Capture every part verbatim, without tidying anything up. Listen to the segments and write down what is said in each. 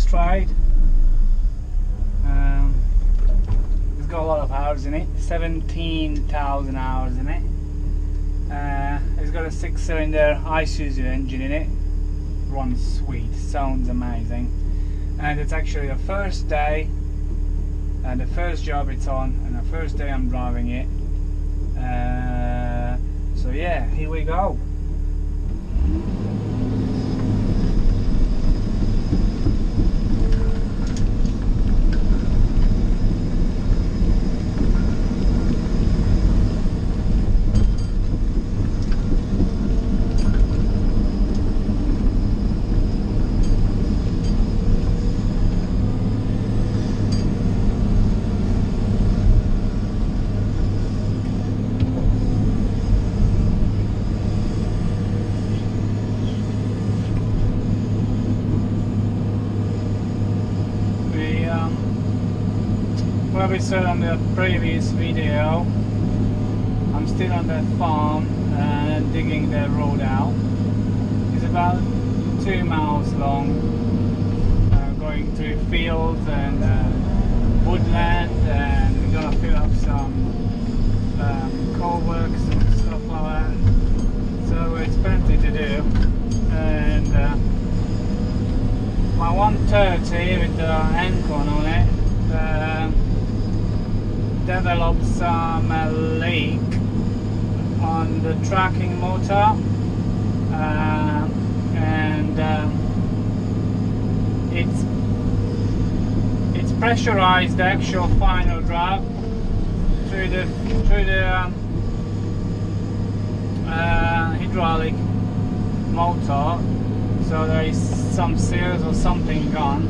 straight. Um, it's got a lot of hours in it, seventeen thousand hours in it. Uh, it's got a six cylinder Isuzu engine in it. Runs sweet, sounds amazing. And it's actually the first day and the first job it's on, and the first day I'm driving it. Uh, so yeah, here we go. Like we said on the previous video, I'm still on that farm and digging the road out. It's about two miles long, uh, going through fields and uh, woodland, and we're gonna fill up some um, coal works and stuff like that. So it's plenty to do. And uh, my one thirty with the Ancon on it uh, developed some uh, leak on the tracking motor, uh, and um, it's it's pressurized the actual final drop through the through the um, uh, hydraulic motor. So there is some seals or something gone.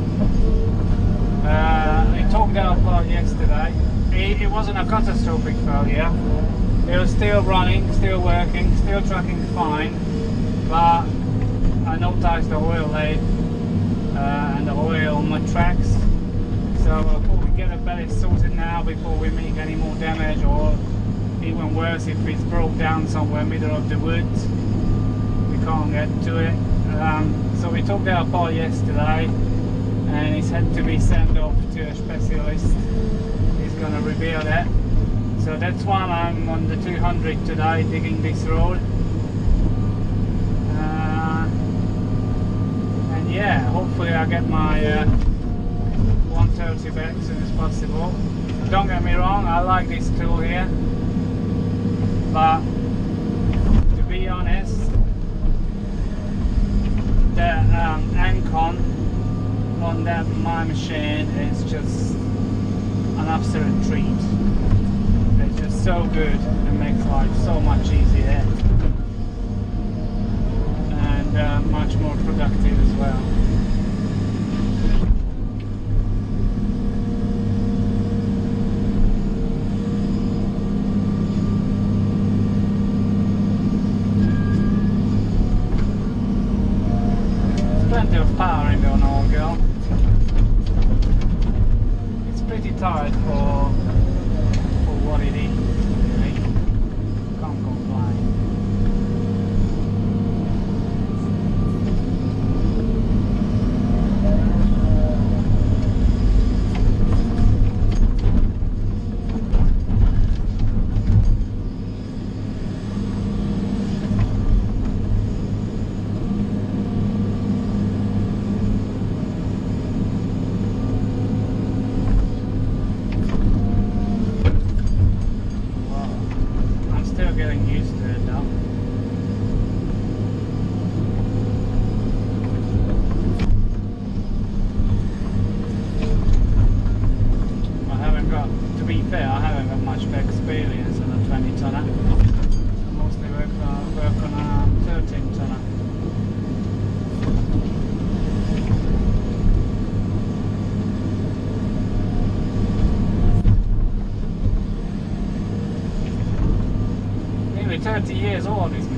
Uh, I took that apart yesterday. It, it wasn't a catastrophic failure. It was still running, still working, still tracking fine, but I noticed the oil leak uh, and the oil on my tracks. So I thought we'd get a belly sorted now before we make any more damage, or even worse, if it's broke down somewhere middle of the woods, we can't get to it. Um, so we took that apart yesterday, and it's had to be sent off to a specialist. He's going to reveal that. So that's why I'm on the two hundred today, digging this road. Uh, and yeah, hopefully I get my uh, one thirty back as soon as possible. Don't get me wrong, I like this tool here, but to be honest, the um, Ancon on that my machine is just an absolute treat. It's just so good and makes life so much easier and uh, much more productive as well. Plenty of power in the old girl. It's pretty tight for for what it is, really. Can't complain. Getting used to it now. I haven't got, to be fair, I haven't got much experience on a twenty tonner. I mostly work on, work on a thirteen tonner. thirty years old, this